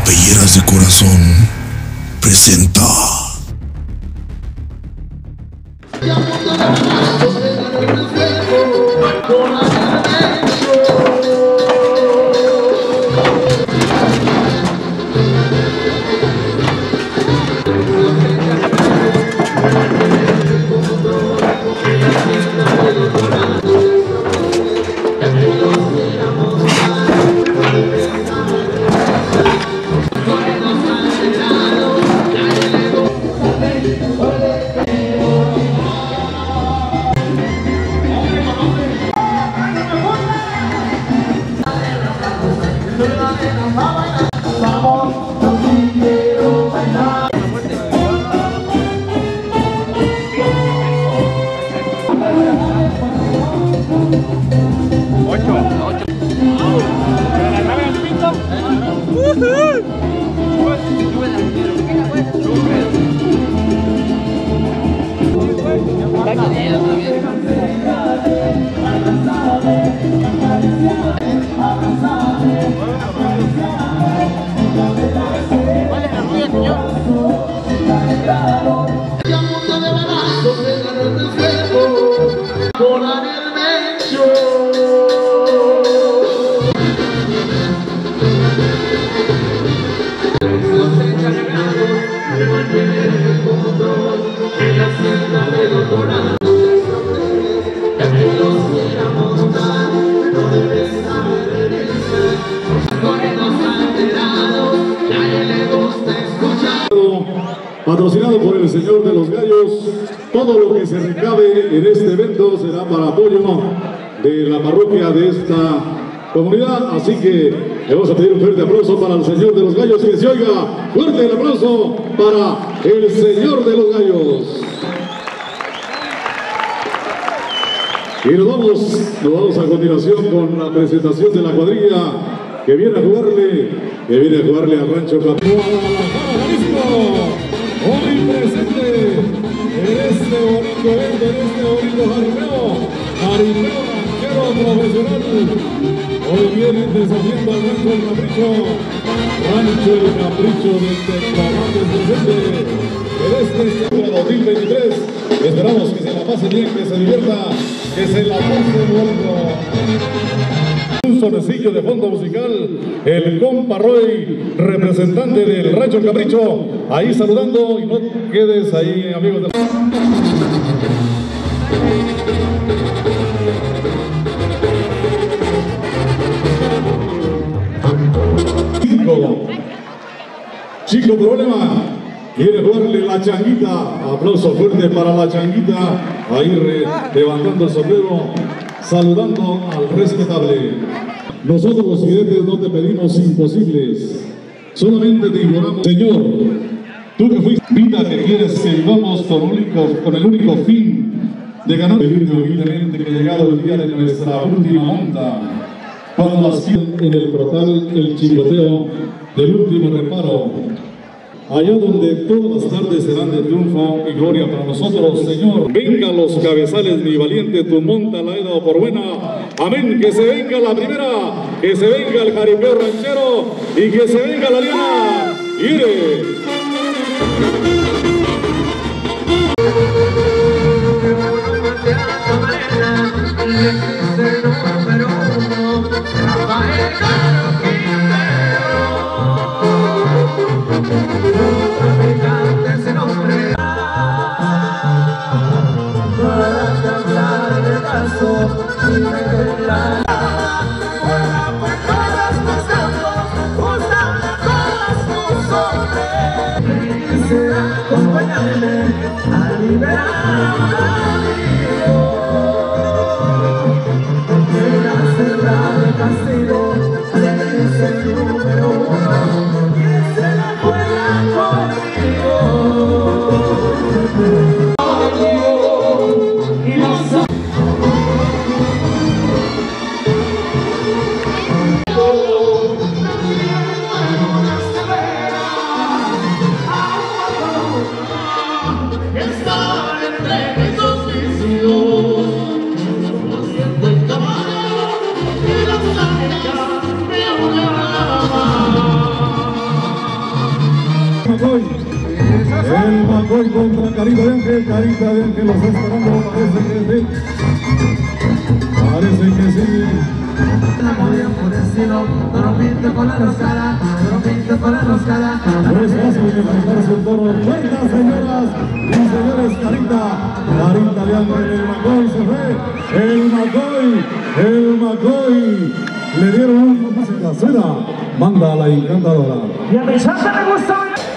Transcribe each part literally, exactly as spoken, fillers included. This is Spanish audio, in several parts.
Papelleras de Corazón presenta. Patrocinado por el Señor de los Gallos, todo lo que se recabe en este evento será para apoyo de la parroquia de esta comunidad, así que le vamos a pedir un fuerte aplauso para el Señor de los Gallos, que se oiga fuerte el aplauso para el Señor de los Gallos. Y nos vamos, nos vamos a continuación con la presentación de la cuadrilla que viene a jugarle, que viene a jugarle al Rancho Capricho. Hoy presente en este bonito evento, en este bonito jaripeo, jaripeo ranchero profesional. Hoy vienen desafiando al Rancho El Capricho, Rancho El Capricho de Tecamacas presente en este dos mil veintitrés. Esperamos que se la pase bien, que se divierta, que se la pase bueno. Un sonecillo de fondo musical, el compa Roy, representante del Rancho El Capricho, ahí saludando, y no quedes ahí, amigos de la... Chico, Chico Problema, quiere jugarle la changuita, aplauso fuerte para la changuita, ahí re, levantando el sombrero, saludando al respetable. Nosotros los videntes no te pedimos imposibles, solamente te imploramos, Señor, tú que fuiste vida que quieres que vivamos con, único, con el único fin de ganar, pedirte humildemente que llegado el día de nuestra última monta, cuando las en el portal el chingoteo del último reparo, allá donde todas las tardes serán de triunfo y gloria para nosotros, Señor. Venga los cabezales, mi valiente, tu monta la he dado por buena. Amén, que se venga la primera, que se venga el jaripeo ranchero y que se venga la liana. ¡Ire! A liberar Estar entre mis dos Macoy. El Macoy contra Carita de Ángel. Carita de Ángel lo está esperando. Parece que sí. Parece que sí. Muy enfurecido, toro pinto con la roscada, toro pinto con la roscada. No es fácil de manejarse el toro. Cuenta, señoras y señores, Carita. Carita de Ángel, el Macoy se fue. El Macoy, el Macoy. Le dieron una música. Suena, manda a la encantadora. Y a mi chacha me gusta.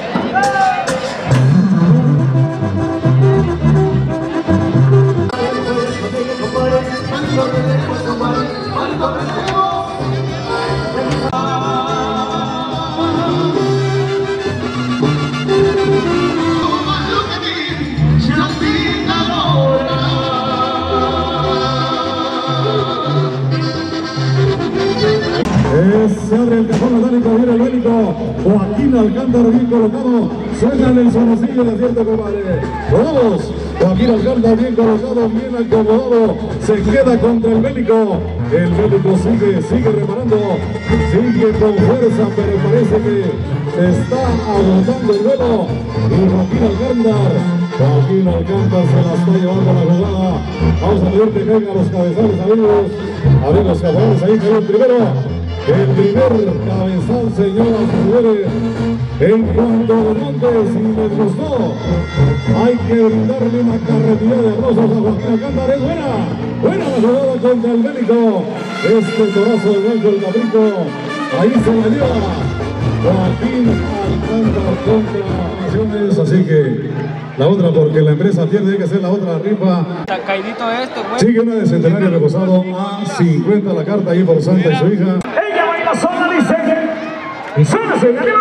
Se abre el cajón metálico, viene el bélico. Joaquín Alcántara bien colocado. Suena en el sonocillo de acierto, compadre. Vamos. Joaquín Alcántara bien colocado, bien acomodado. Se queda contra el bélico. El bélico sigue, sigue reparando. Sigue con fuerza, pero parece que se está agotando el duelo. Y Joaquín Alcántara. Joaquín Alcántara se la está llevando a la jugada. Vamos a pedir que caigan los cabezales, amigos. Amigos cabezales, ahí cayó el primero. El primer cabezal, señoras y señores, en cuanto a Montes, si les gustó, hay que brindarle una carretilla de rosas a Joaquín Alcántara. Es buena, buena la jugada contra el bélico. Este torazo de Blanco el Caprico, ahí se la lleva Joaquín Alcántara contra Naciones. Así que la otra, porque la empresa tiene que ser la otra rifa. Está caidito esto, güey. Sigue una de Centenario reposado a cincuenta la carta ahí por Santa y su hija. Ella baila sola, dice. Y sola se arriba.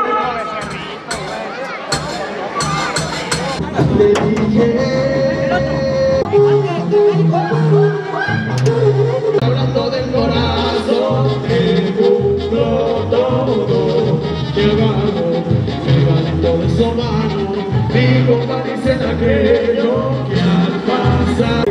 Hablando del corazón, el mundo todo, llevado, llegando de su mano, digo, dicen aquello que al pasar.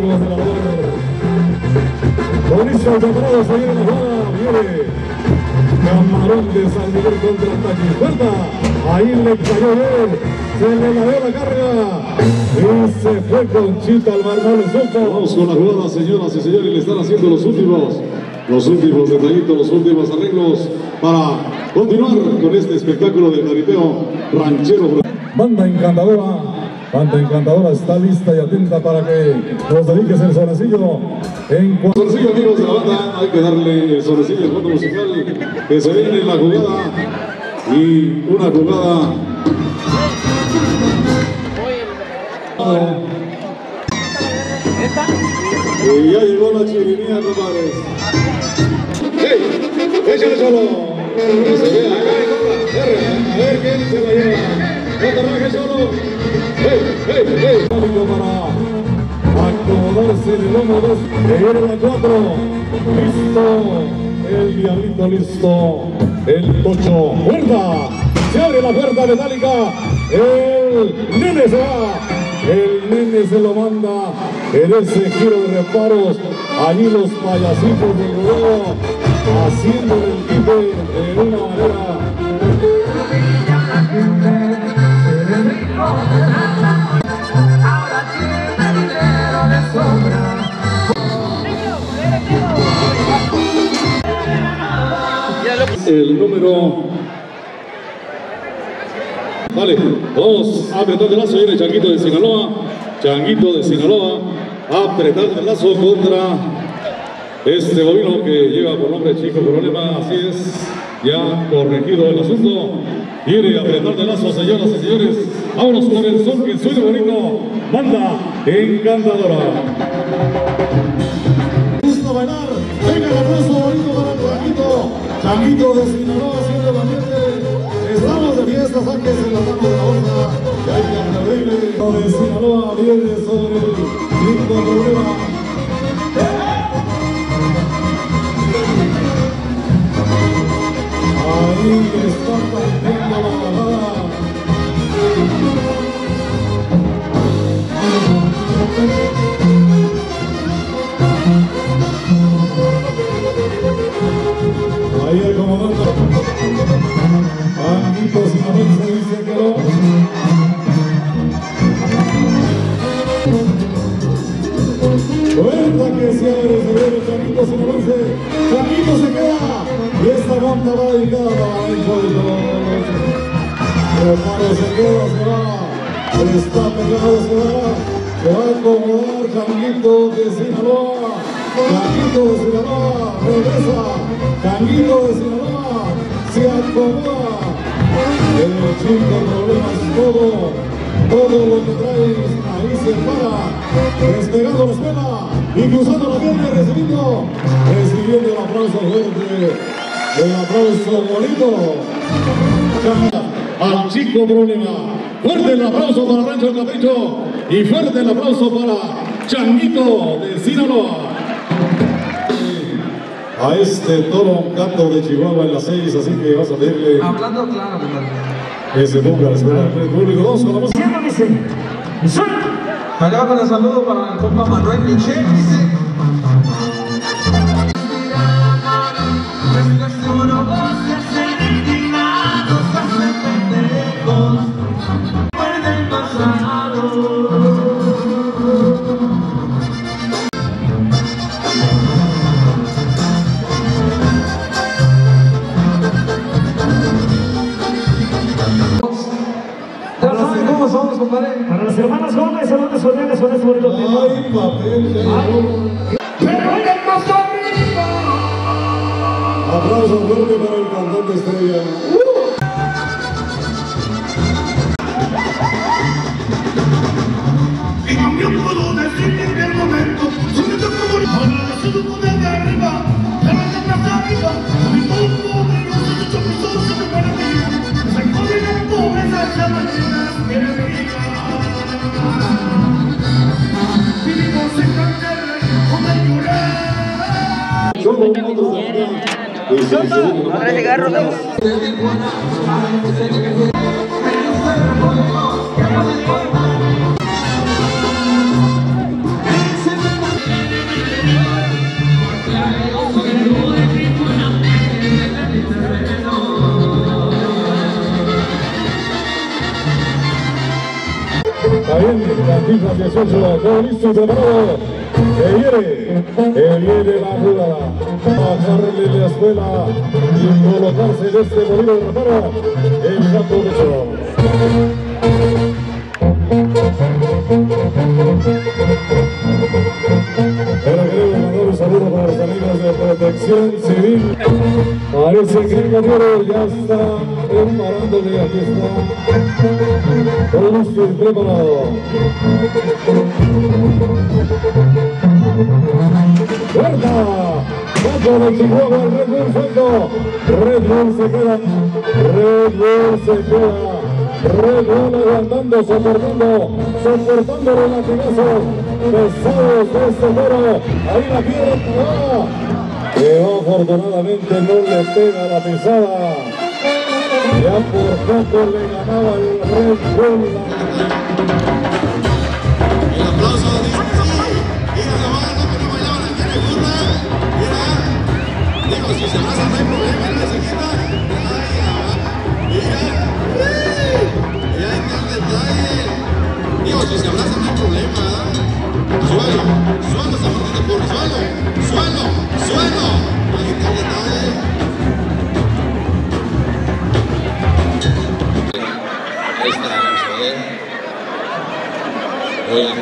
Mauricio Zambrano se viene la jugada, viene Camarón de San Miguel contra Taquipuerta. Ahí le cayó bien, se le la dio la carga y se fue Conchita al mar, no le supo. Vamos con la jugada, señoras y señores, le están haciendo los últimos, los últimos detallitos, los últimos arreglos para continuar con este espectáculo del jaripeo ranchero. Banda encantadora, banda encantadora está lista y atenta para que nos dediques el sonecillo. En cuanto sonecillo, amigos de la banda, hay que darle el sonecillo, el fondo musical, que se viene en la jugada y una jugada. Y ya llegó la chirinía, compadres. ¡Hey! ¡Échale solo! Que se vea acá y compra. A ver quién se la lleva. ¡No te rajes solo! ¡Hey! ¡Hey! ¡Hey! Para acomodarse en el lomo dos. Que viene la cuatro. ¡Listo! El diablito listo. El tocho. ¡Puerta! Se abre la puerta metálica. El nene se va. El nene se lo manda en ese giro de reparos. Allí los payasitos del rodeo haciendo el quite de una manera. Ahora tiene dinero de sobra. El número. Vale, vamos a apretar el lazo. Viene Changuito de Sinaloa. Changuito de Sinaloa. A apretar el lazo contra este bovino que lleva por nombre Chico Problema. Así es, ya corregido el asunto. Quiere apretar el lazo, señoras y señores. Vámonos con el son que suena bonito. Banda encantadora. Gusta bailar. Venga el abrazo bonito para el Changuito. Changuito de Sinaloa haciendo el ambiente. Estamos de fiesta, sáquense la mano de la onda. Y hay que aplaudirle. De Sinaloa viene sobre el lindo Problema. Ahí está partiendo la bajada. Ahí acomodando. Anguito Sinaloa se dice que no. monta va dedicada para el hijo de todos. Hermano se queda, se va. Está pegado, se va. Se va a acomodar Changuito de Sinaloa. Changuito de Sinaloa. Regresa. Changuito de Sinaloa. Se acomoda. El chico problemas todo. Todo lo que traes ahí se para. Despegando la espalda. Y cruzando la pierna y recibiendo. Recibiendo el aplauso fuerte. El aplauso bonito. Al chico problema. Fuerte el aplauso para Rancho El Capricho. Y fuerte el aplauso para Changuito de Sinaloa. A este toro un canto de Chihuahua en las seis, así que vas a pedirle. Hablando claro, compadre. Que se ponga a la espera del público. Vamos con la música. Acá con el saludo para el compa Manuel Michel, dice. Para las hermanas Gómez, saludos cordiales con este bonito tema. Ay, papel, Pero oigan más arriba. aplauso fuerte para el cantante estrella. En cambio puedo decir que en el momento siento como ahora se tuvo desde arriba, pero desde más arriba, mi mundo de los ocho pisos se me para mí, se encuentra en la pobreza esa manera, mira mi vida. Vivimos en cárcel, donde llorar. Somos nosotros también. Ahora cigarro, Está bien, Cantinflas dieciocho, todo listo y preparado. Que viene, que viene la jugada. Bajarle la escuela y colocarse en este molino de reparo el gato derecho. Pero queremos mandar un saludo para los amigos de Protección Civil. Parece que el caballero ya está preparándole, aquí está. Todo listo y preparado. ¡Puerta! Cacho de Chihuahua, el Red Bull suelto. Red Bull se queda. Red Bull se queda. Red Bull aguantando, soportando, soportando los latigazos pesados de este toro. Ahí la pierna va. Que afortunadamente no le pega la pesada. Ya por poco le ganaba el Red Bull. El aplauso dice sí. Mira la banda que no bailaban aquí en el burra. Mira. Digo, si se abrazan no hay problema, no se quita. Mira. Mira, ahí está el detalle. Digo, si se abrazan no hay problema. Suelo, suelo, San Martín de Porres, suelo, suelo, suelo. Ahí está el detalle. Ahí está, vamos a ver. Oigan,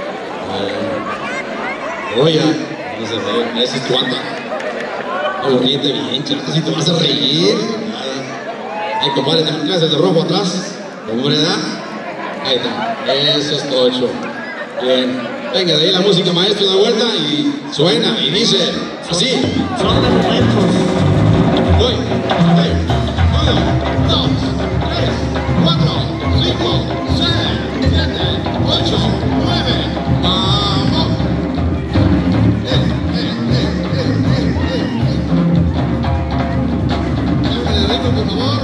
eh, oigan, no se ve, esa es tu anda. Como ríete bien, chaval, si te vas a reír. Ay, compadre, te clases de rojo atrás, hombre, ¿verdad? Ahí está, eso es tocho. Bien, venga, de ahí la música, maestro, de vuelta y suena y dice así. Son de momentos. Voy, ahí, uno, dos, tres, cuatro, cinco, seis, siete, ocho, nueve, vamos. Eh, eh, eh, eh, eh, eh. Dame el ritmo, por favor.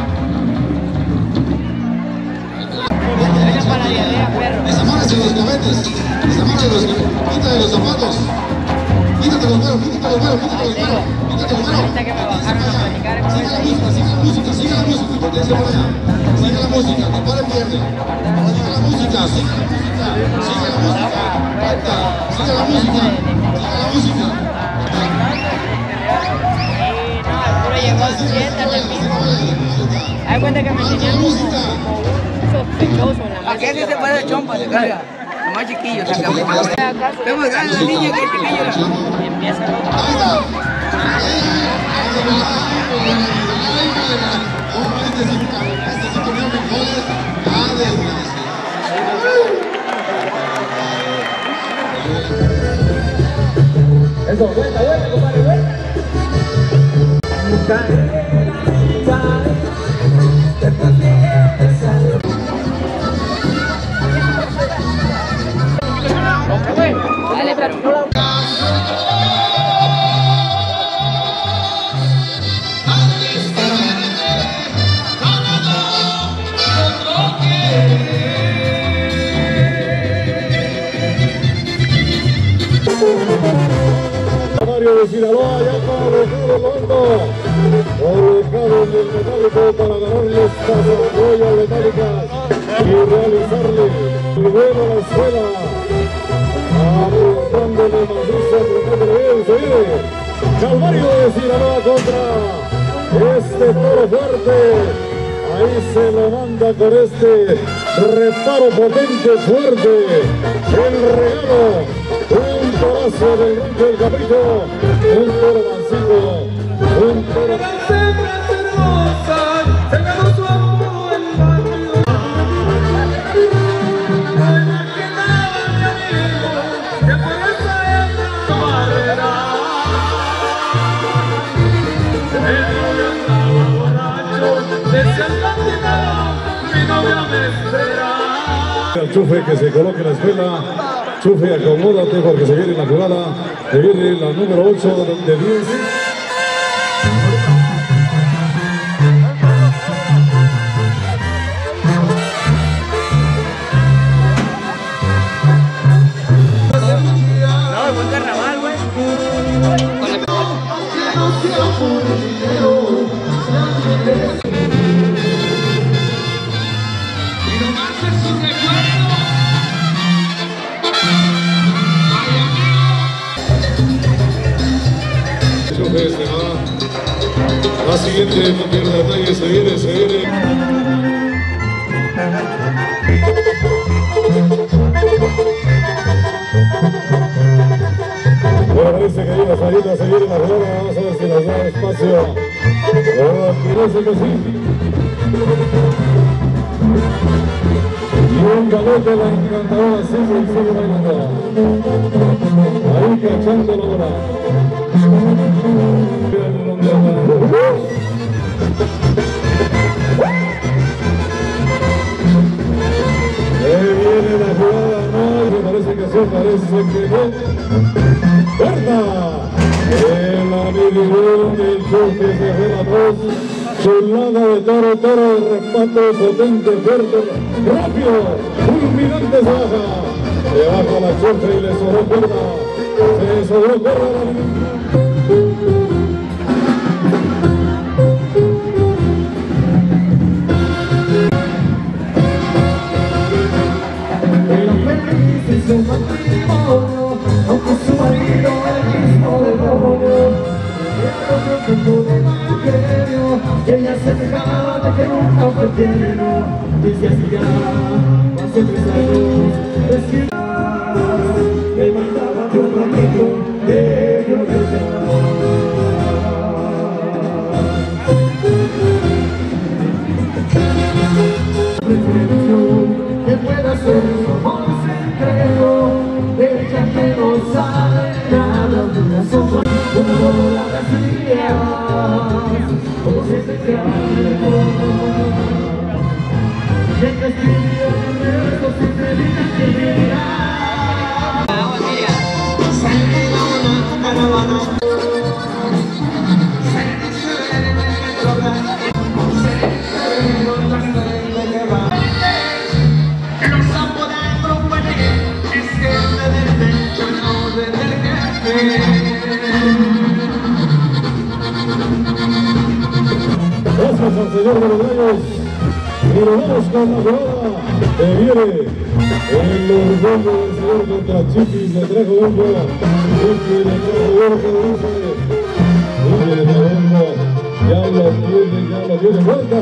Desamárrese los gavetes, desamárrese los, quítate los zapatos, quítate los güeros, quítate los güeros, quítate los güeros, quítate los güeros. Ahorita que me bajaron a platicar con Sigue esa la música, sigue la música, sigue la música, porque se vaya. Sigue la música, que pare pierde. Sigue la música, sigue la música, sigue la música. Canta, sigue la música, sigue la música. Sí, no, al puro llegar. Siéntate, mijo. Hay cuenta que me enseñaron como un sospechoso en la mesa. Aquí se puede de chompa, se carga. Lo más chiquillo, se carga. Es más grande la niña que el chiquillo. Empieza Eso, vuelta, vuelta, compadre, vuelta. Dale, pero... Mario de Sinaloa ya colocado el hondo, colocado en el metálico para ganarle estas argollas metálicas y realizarle el vuelo a la escuela, apuntándole macizo, apuntándole bien, se viene Calvario de Sinaloa contra este toro fuerte. Ahí se lo manda con este reparo potente, fuerte, el regalo, un torazo del rancho del Capricho, un toro mansito, un toro... El Chufe que se coloque en la escuela. Chufe, acomódate porque se viene la jugada. Se viene la número ocho de diez. No, buen carnaval, güey. Chufe se va. La siguiente, no pierde detalle, se viene, se viene. Bueno, parece que ahí la salida se viene la jugada. Vamos a ver si nos da espacio. Oh, parece que sí. Y un galote la encantadora sigue y sigue bailando. Ahí cachando la bola. Ahí viene la jugada, no, me parece que sí, parece que no. ¡Puerta! El amigo del choque se fue la voz. Chulada de toro, toro, repato potente, fuerte, rápido, fulminante se baja. Se baja la choque y le sobró cuerda. Se sobró cuerda a la... Su matrimonio, aunque su marido el mismo demonio, ella no tuvo de evangelio, y ella se quejaba de que nunca fue tierno, desde hace ya hace tres años, decía, le mandaba de un amigo de ellos de que pueda ser su amor secreto, ella que no sabe nada de una sombra, como la vacía, como si se quedara. Y el que escribió el verso siempre dice que vivirá. Salida una caravana, se dice en el hogar, se dice en otra se le va. Gracias al señor de los gallos. Y nos vamos con la jugada. Que viene el orgullo del señor contra Chiquis. Le trajo bombo. Chiquis le trajo bombo. Dice. Y le trajo bombo. Ya lo tiene, ya lo tiene vuelta.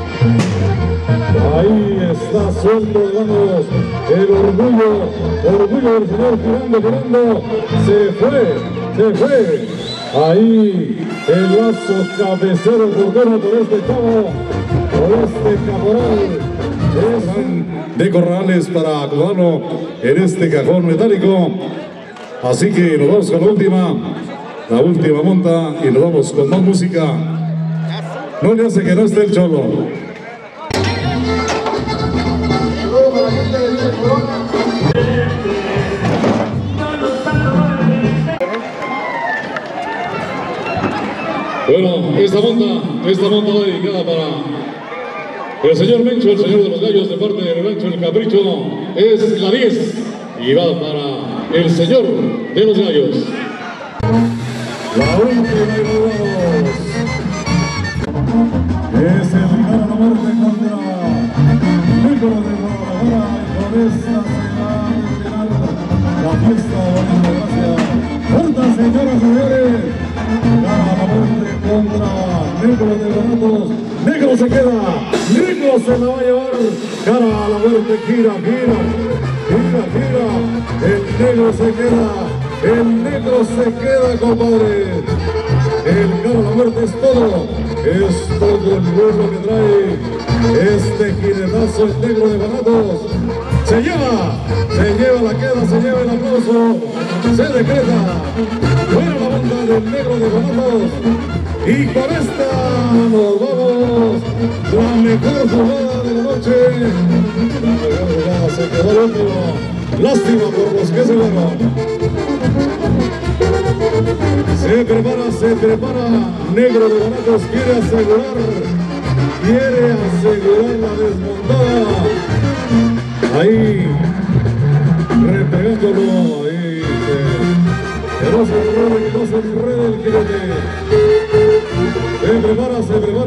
Ahí está suelto de manos el orgullo, orgullo del señor girando, girando. Se fue, se fue. Ahí el lazo cabecero cordero por este chavo, por este caporal. Es de corrales para acomodarlo en este cajón metálico. Así que nos vamos con la última, la última monta y nos vamos con más música. No le hace que no esté el cholo. Bueno, esta monta, esta monta va dedicada para el señor Mencho, el señor de los gallos, de parte del Rancho El Capricho, es la diez y va para el señor de los gallos. La última y nos es el Ricardo La Muerte contra Nicolás de Guadalajara, y con esta se va a terminar la fiesta. Gracias. Juntas, señoras y señores. La Muerte contra Nicolás de Granados. Negro se queda, Negro se la va a llevar. Cara a la Muerte, gira, gira, gira, gira. El negro se queda, el negro se queda, compadre. El Cara a la Muerte es todo, es todo el vuelo que trae este jinetazo, el negro de Granados. Se lleva, se lleva la queda, se lleva el aplauso, se decreta. Fuera la banda del negro de Granados. Y con esta nos vamos, la mejor jugada de la noche. La mejor jugada se quedó el último. Lástima por los que se fueron. Se prepara, se prepara. Negro de Granados quiere asegurar, quiere asegurar la desmontada. Ahí, repegándolo, ahí. Que no se enrede, que no se enrede el jinete. Se prepara, se prepara.